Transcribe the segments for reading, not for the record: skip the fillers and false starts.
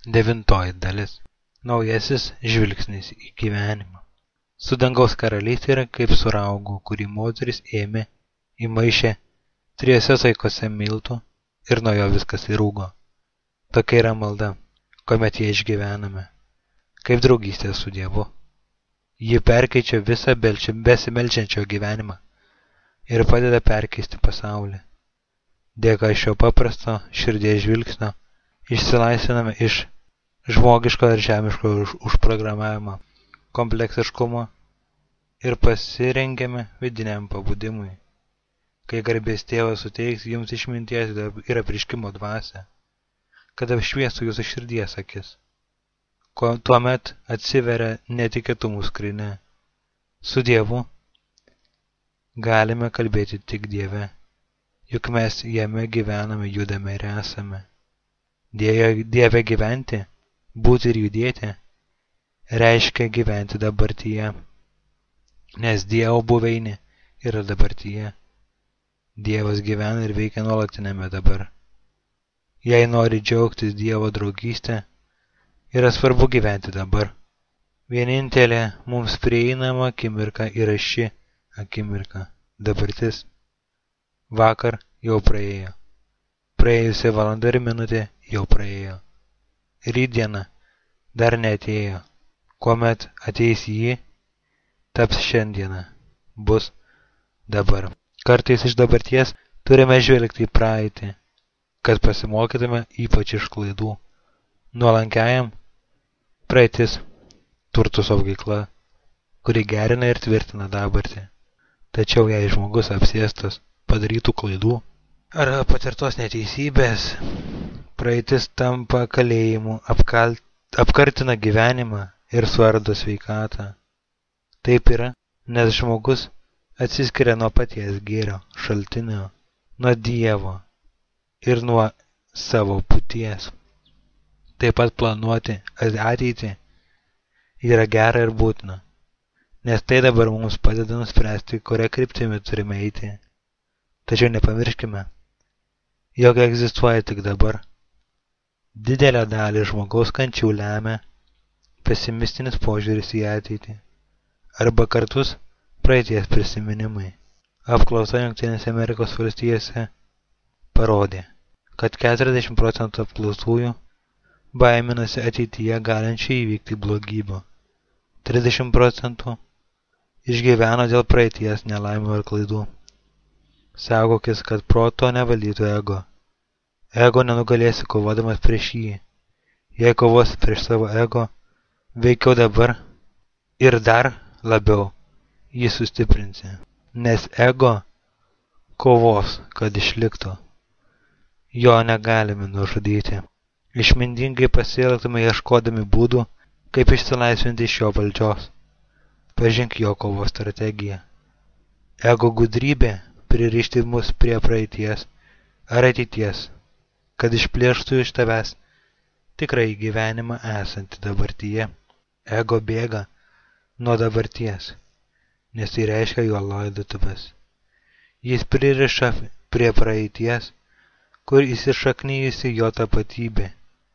9 dalis. Naujasis žvilgsnis į gyvenimą. Su dangaus karalystė yra kaip su raugu, kurį Moteris ėmė, įmaišė 3 saikose miltų ir nuo jo viskas įrūgo. Tokia yra malda, kuomet ją išgyvename, kaip draugystė su Dievu. Ji perkeičia visą besimeldžiančio gyvenimą ir padeda perkeisti pasaulį. Dėka šio paprasto širdies žvilgsnio išsilaisviname iš žmogiško ir žemiško užprogramavimo, kompleksiškumo ir pasirengiame vidiniam pabudimui, kai garbės Tėvas suteiks jums išminties ir apreiškimo dvasią, kad apšviestų jūsų širdies akis. Tuomet atsiveria netikėtumų skrynia. Su Dievu galime kalbėti tik Dieve, juk mes jame gyvename, judame ir esame. Dieve gyventi, būti ir judėti, reiškia gyventi dabartyje, nes Dievo buveinė yra dabartyje. Dievas gyvena ir veikia nuolatinėme dabar. Jei nori džiaugtis Dievo draugystę, yra svarbu gyventi dabar. Vienintelė mums prieinama akimirka yra ši akimirka, dabartis. Vakar jau praėjo. Praėjusi valanda ir minutė jau praėjo. Rytdiena dar neatėjo. Kuomet ateis ji, taps šiandiena, bus dabar. Kartais iš dabarties turime žvelgti į praeitį, kad pasimokytume ypač iš klaidų. Nuolankiajam praeitis turtų saugykla, kuri gerina ir tvirtina dabartį. Tačiau jei žmogus apsėstas padarytų klaidų ar patirtos neteisybės, praeitis tampa kalėjimu, apkartina gyvenimą ir suardo sveikatą. Taip yra, nes žmogus atsiskiria nuo paties gėrio šaltinio, nuo Dievo ir nuo savo būties. Taip pat planuoti ateitį yra gera ir būtina, nes tai dabar mums padeda nuspręsti, kuria kryptimi turime eiti. Tačiau nepamirškime, jog egzistuoja tik dabar. Didelę dalį žmogaus kančių lemia pesimistinis požiūris į ateitį arba kartus praeities prisiminimai. Apklausa Jungtinėse Amerikos valstijose parodė, kad 40% apklaustųjų baiminasi ateityje galinčiai įvykti blogybių. 30% išgyveno dėl praeities nelaimių ir klaidų. Saugokis, kad proto nevalytų ego. Ego nenugalėsi kovodamas prieš jį. Jei kovosi prieš savo ego, veikiau dabar ir dar labiau jį sustiprinsi. Nes ego kovos, kad išliktų. Jo negalime nužudyti. Išmintingai pasielgtume ieškodami būdų, kaip išsilaisvinti iš jo valdžios. Pažink jo kovos strategiją. Ego gudrybė pririšti mus prie praeities ar ateities, kad išplėštų iš tavęs tikrai gyvenimą esantį dabartyje. Ego bėga nuo dabarties, nes tai reiškia jo laidotuvės. Jis pririša prie praeities, kur įsišaknyjusi jo tapatybė,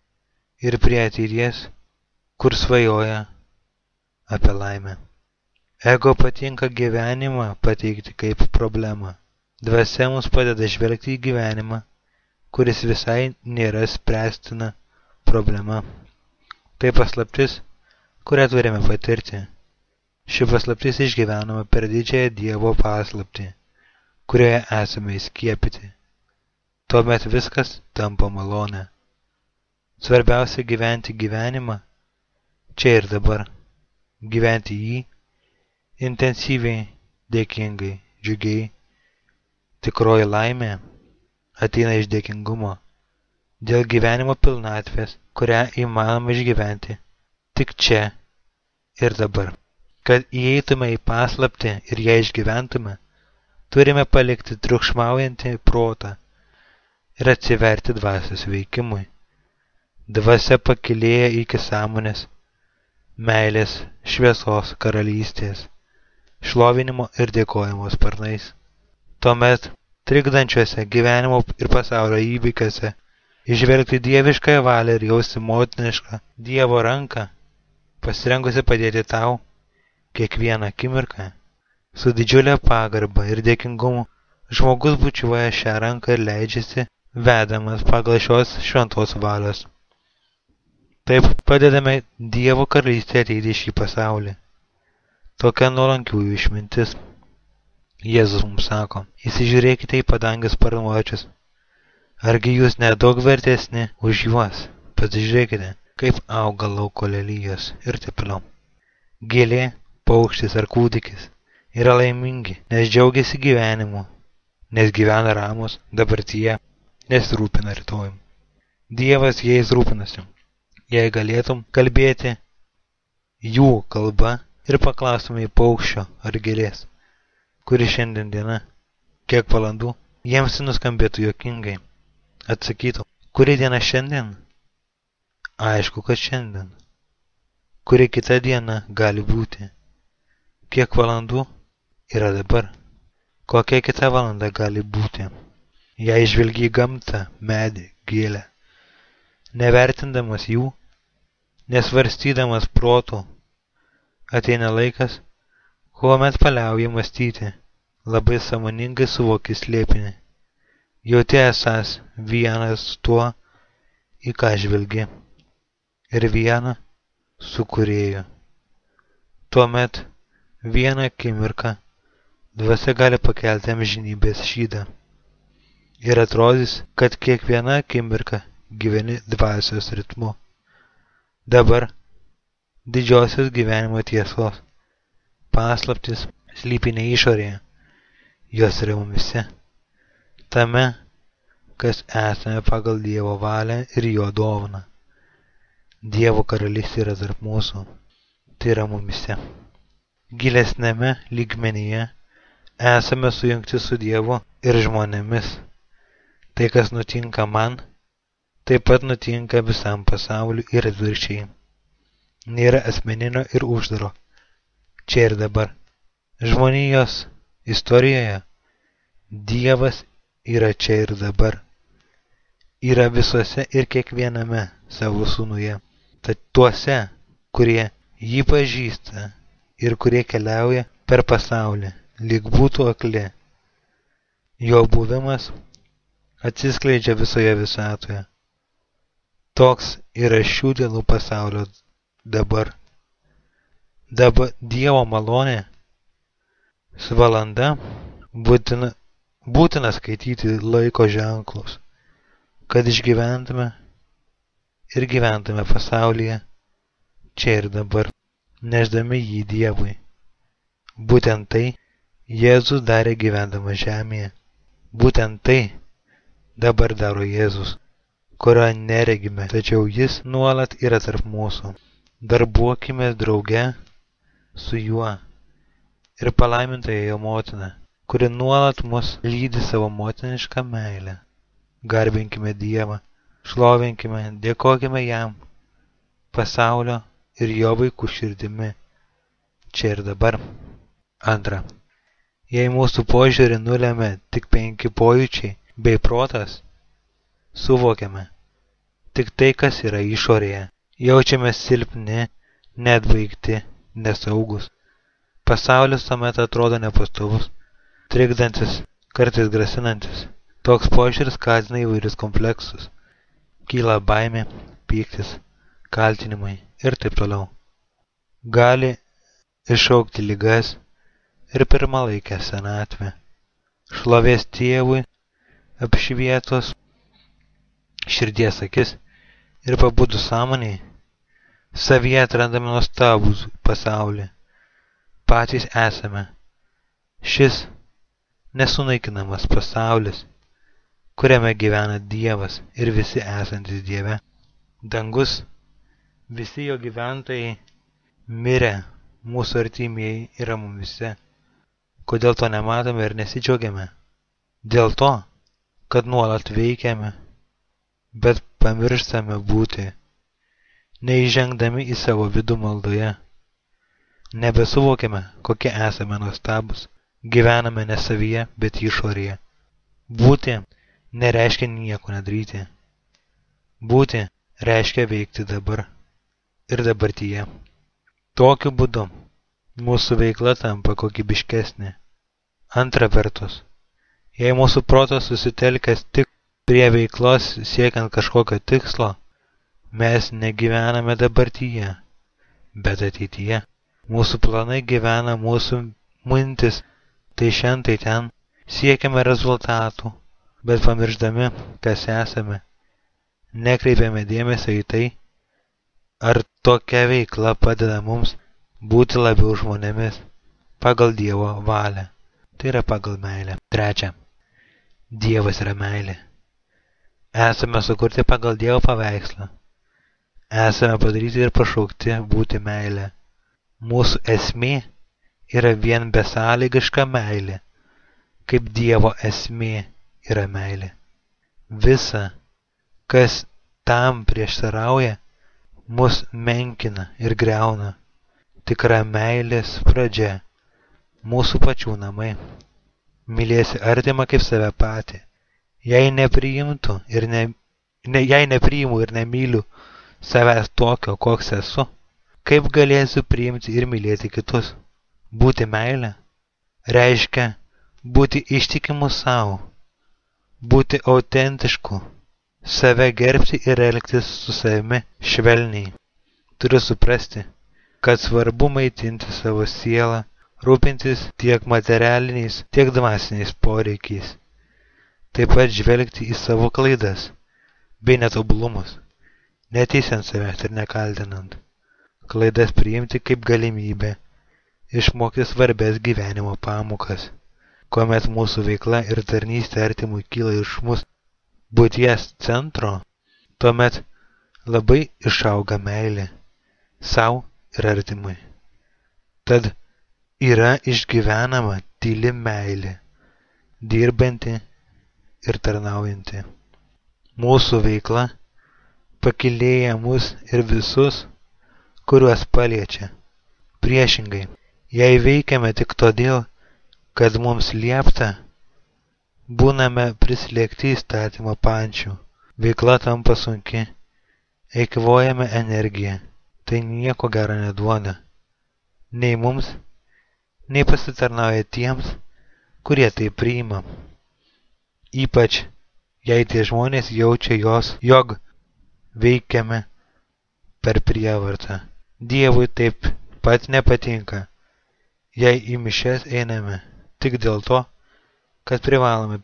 ir prie ateities, kur svajoja apie laimę. Ego patinka gyvenimą pateikti kaip problemą. Dvasia mums padeda žvelgti į gyvenimą, kuris visai nėra spręstina problema. Tai paslaptis, kurią turime patirti. Ši paslaptis išgyvenama per didžiąją Dievo paslaptį, kurioje esame įskiepyti. Tuomet viskas tampa malone. Svarbiausia gyventi gyvenimą čia ir dabar. Gyventi jį intensyviai, dėkingai, džiugiai. Tikroji laimė ateina iš dėkingumo dėl gyvenimo pilnatvės, kurią įmanoma išgyventi tik čia ir dabar. Kad įeitume į paslaptį ir ją išgyventume, turime palikti triukšmaujantį protą ir atsiverti dvasios veikimui. Dvasia pakilėja iki sąmonės, meilės, šviesos, karalystės, šlovinimo ir dėkojimo sparnais. Tuomet trikdančiuose gyvenimo ir pasaulio įvykiuose Išvelgti dieviškąją valią ir jausti motinišką Dievo ranką, pasirengusi padėti tau kiekvieną akimirką. Su didžiulė pagarba ir dėkingumu žmogus bučiuoja šią ranką ir leidžiasi vedamas pagal šios šventos valios. Taip padedame Dievo karalystė ateiti į šį pasaulį. Tokia nuolankiųjų išmintis. Jėzus mums sako, įsižiūrėkite į padangės sparnuočius. Argi jūs nedaug vertesni už juos? Pasižiūrėkite, kaip auga lauko lelijos ir taip toliau. Gėlė, paukštis ar kūdikis yra laimingi, nes džiaugiasi gyvenimu, nes gyvena ramus dabartyje, nes rūpina rytojum. Dievas jais rūpinasi. Jei galėtum kalbėti jų kalba ir paklaustume į paukščio ar gėlės, kuri šiandien diena, kiek valandų, jiems nuskambėtų juokingai. Atsakytų, kuri diena šiandien? Aišku, kad šiandien. Kuri kita diena gali būti? Kiek valandų yra dabar? Kokia kita valanda gali būti? Jei žvelgi į gamtą, medį, gėlę, nevertindamas jų, nesvarstydamas protų, ateina laikas, kuomet paliauji mąstyti, labai sąmoningai suvoki slėpinį. Jauti esąs vienas tuo, į ką žvelgi, ir viena su kūrėju. Tuomet vieną akimirką dvasia gali pakelti amžinybės šydą. Ir atrodys, kad kiekviena akimirka gyveni dvasios ritmu. Dabar didžiosios gyvenimo tiesos paslaptis slypi ne išorėje, jos yra mumyse. Tame, kas esame pagal Dievo valią ir jo dovaną. Dievo karalystė yra tarp mūsų, tai yra mumyse. Gilesnėme lygmenyje esame sujungti su Dievu ir žmonėmis. Tai, kas nutinka man, taip pat nutinka visam pasauliu ir atvirkščiai. Nėra asmeninio ir uždaro. Čia ir dabar. Žmonijos istorijoje Dievas yra čia ir dabar. Yra visuose ir kiekviename savo sūnuje. Tad tuose, kurie jį pažįsta ir kurie keliauja per pasaulį, lyg būtų akli. Jo buvimas atsiskleidžia visoje visatoje. Toks yra šių dienų pasaulio dabar. Dabar Dievo malonė su valanda būtina skaityti laiko ženklus, kad išgyventume ir gyventume pasaulyje čia ir dabar, nešdami jį Dievui. Būtent tai Jėzus darė gyvendamas žemėje. Būtent tai dabar daro Jėzus, kurio neregime, tačiau jis nuolat yra tarp mūsų. Darbuokime drauge su juo ir palaimintoje jo motina, kuri nuolat mus lydi savo motinišką meilę. Garbinkime Dievą, šlovinkime, dėkokime jam, pasaulio ir jo vaikų širdimi, čia ir dabar. Antra. Jei mūsų požiūrį nulėmė tik 5 pojūčiai bei protas, suvokiame tik tai, kas yra išorėje. Jaučiame silpni, neatbaigti, nesaugus. Pasaulis tuomet atrodo nepastovus, trikdantis, kartais grasinantis. Toks požiūris skatina įvairius kompleksus. Kyla baimė, pyktis, kaltinimai ir taip toliau. Gali iššaukti ligas ir pirmalaikę senatvę. Šlovės Dievui apšvietos širdies akis ir pabudus sąmonėj, savyje atrandame nuostabų pasaulį. Patys esame šis nesunaikinamas pasaulis, kuriame gyvena Dievas ir visi esantys Dieve. Dangus, visi jo gyventojai mirę, mūsų artimieji yra mumyse. Kodėl to nematome ir nesidžiaugiame? Dėl to, kad nuolat veikiame, bet pamirštame būti, neįžengdami į savo vidų maldoje. Nebesuvokiame, kokie esame nuostabus, gyvename ne savyje, bet išorėje. Būti nereiškia nieko nedaryti. Būti reiškia veikti dabar ir dabartyje. Tokiu būdu mūsų veikla tampa kokybiškesnė. Antra vertus, jei mūsų protas susitelkęs tik prie veiklos siekiant kažkokio tikslo, mes negyvename dabartyje, bet ateityje. Mūsų planai gyvena mūsų mintis, tai šiandien tai ten, siekiame rezultatų, bet pamiršdami, kas esame, nekreipiame dėmesio į tai, ar tokia veikla padeda mums būti labiau žmonėmis pagal Dievo valią. Tai yra pagal meilę. Trečia. Dievas yra meilė. Esame sukurti pagal Dievo paveikslą. Esame padaryti ir pašaukti būti meilė. Mūsų esmė yra vien besąlygiška meilė, kaip Dievo esmė yra meilė. Visa, kas tam prieštarauja, mus menkina ir griauna. Tikra meilės pradžia, mūsų pačių namai. Mylėsi artimą kaip save patį. Jei nepriimu ir nemyliu savęs tokio, koks esu, kaip galėsiu priimti ir mylėti kitus? Būti meilė reiškia būti ištikimu savo, būti autentišku, save gerbti ir elgtis su savimi švelniai. Turiu suprasti, kad svarbu maitinti savo sielą, rūpintis tiek materialiniais, tiek dvasiniais poreikiais. Taip pat žvelgti į savo klaidas bei netobulumus, neteisiant savęs ir nekaltinant. Klaidas priimti kaip galimybę, išmokti svarbės gyvenimo pamokas, kuomet mūsų veikla ir tarnystė artimui kyla iš mūsų būties centro, tuomet labai išauga meilė sau ir artimui. Tad yra išgyvenama tyli meilė, dirbanti ir tarnaujanti. Mūsų veikla pakylėja mus ir visus, kuriuos paliečia. Priešingai, jei veikiame tik todėl, kad mums liepta, būname prislėgti įstatymo pančių. Veikla tampa sunki, eikvojame energiją. Tai nieko gero neduoda. Nei mums, nei pasitarnauja tiems, kurie tai priima. Ypač, jei tie žmonės jaučia jog veikiame per prievartą. Dievui taip pat nepatinka, jei į mišias einame tik dėl to, kad privalome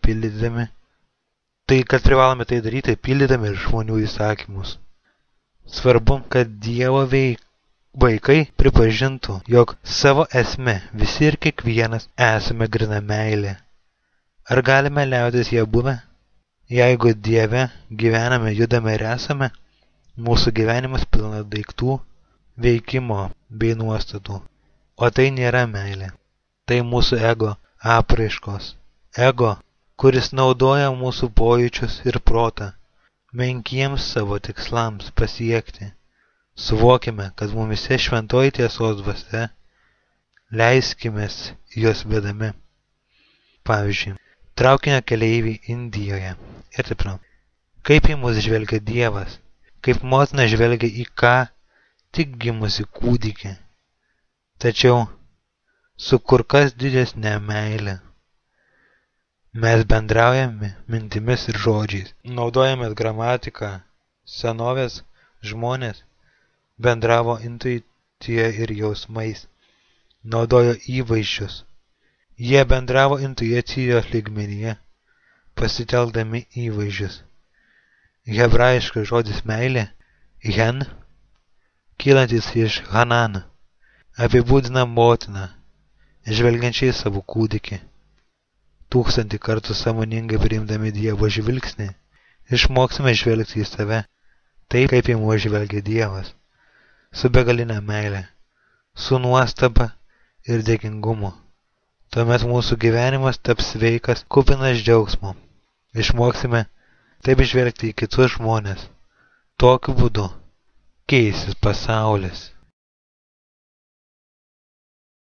tai daryti pildydami žmonių įsakymus. Svarbu, kad Dievo vaikai pripažintų, jog savo esme visi ir kiekvienas esame gryna meilė. Ar galime liautis ją buvę? Jeigu Dieve gyvename, judame ir esame, mūsų gyvenimas pilna daiktų, veikimo bei nuostatų. O tai nėra meilė. Tai mūsų ego apraiškos. Ego, kuris naudoja mūsų pojūčius ir protą menkiems savo tikslams pasiekti. Suvokime, kad mumise šventoji tiesos dvasia, leiskimės jos vedami. Pavyzdžiui, traukinio keleiviai Indijoje ir taip toliau. Kaip į mus žvelgia Dievas, kaip motina žvelgia į ką tik gimusi kūdikį, tačiau su kur kas didesnė meilė. Mes bendraujame mintimis ir žodžiais, naudojame gramatiką, senovės žmonės bendravo intuicija ir jausmais, naudojo įvaizdžius. Jie bendravo intuicijos lygmenyje, pasitelkdami įvaizdžius. Hebrajiškas žodis meilė, hen, kylantis iš Hanan, apibūdina motiną, žvelgiančiai savo kūdikį. 1000 kartų sąmoningai priimdami Dievo žvilgsnį, išmoksime žvelgti į save, taip kaip į mus žvelgia Dievas, su begalinė meilė, su nuostaba ir dėkingumu. Tuomet mūsų gyvenimas taps sveikas, kupinas džiaugsmo. Išmoksime taip žvelgti į kitus žmonės. Tokiu būdu keisis pasaulis.